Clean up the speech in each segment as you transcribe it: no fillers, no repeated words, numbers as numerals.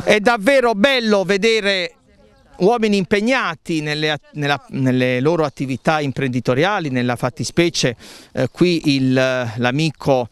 È davvero bello vedere uomini impegnati nelle loro attività imprenditoriali, nella fattispecie qui l'amico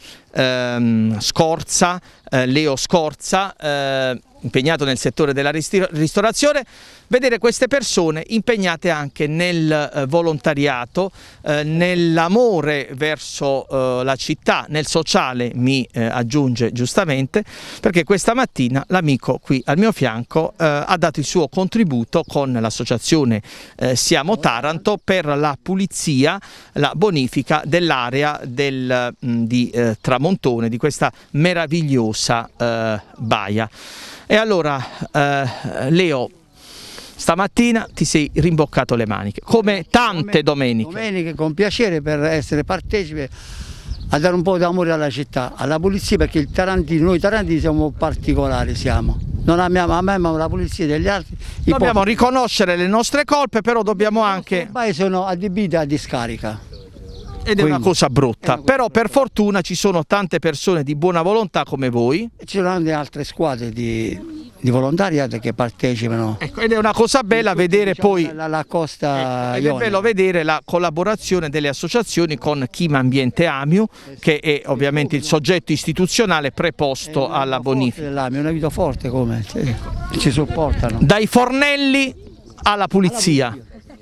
Scorza, Leo Scorza, impegnato nel settore della ristorazione. Vedere queste persone impegnate anche nel volontariato, nell'amore verso la città, nel sociale, mi aggiunge giustamente, perché questa mattina l'amico qui al mio fianco ha dato il suo contributo con l'associazione Siamo Taranto per la pulizia, la bonifica dell'area di Tramontone, di questa meravigliosa baia. E allora Leo, stamattina ti sei rimboccato le maniche, come tante domeniche. Domeniche, con piacere, per essere partecipe a dare un po' d'amore alla città, alla pulizia, perché noi tarantini siamo particolari, non amiamo la pulizia degli altri. Dobbiamo riconoscere le nostre colpe, però dobbiamo anche... I paesi sono adibiti a discarica. Ed è una cosa brutta, però per fortuna ci sono tante persone di buona volontà come voi. E ci sono anche altre squadre di volontariato che partecipano. Ecco, ed è una cosa bella vedere, diciamo, poi la costa ed è bello vedere la collaborazione delle associazioni con Chima Ambiente Amiu, che è ovviamente il soggetto istituzionale preposto alla bonifica. È una vita forte, come ci supportano. Dai fornelli alla pulizia.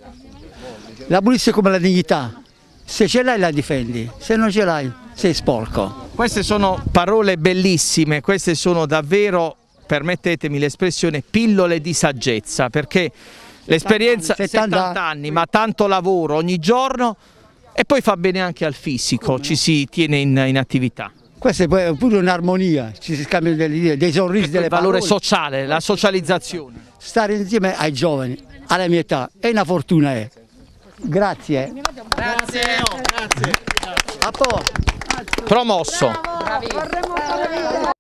La pulizia è come la dignità. Se ce l'hai la difendi, se non ce l'hai sei sporco. Queste sono parole bellissime, queste sono davvero, permettetemi l'espressione, pillole di saggezza, perché l'esperienza, 70 anni, ma tanto lavoro ogni giorno, e poi fa bene anche al fisico, ci si tiene in attività. Questa è pure un'armonia, ci si scambiano delle idee, dei sorrisi, delle parole. Il valore sociale, la socializzazione. Stare insieme ai giovani, alla mia età, è una fortuna. Grazie. Grazie. A posto. Promosso.